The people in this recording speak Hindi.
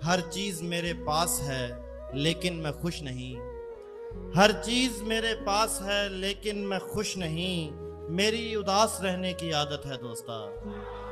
हर चीज मेरे पास है लेकिन मैं खुश नहीं। हर चीज मेरे पास है लेकिन मैं खुश नहीं। मेरी उदास रहने की आदत है दोस्ता।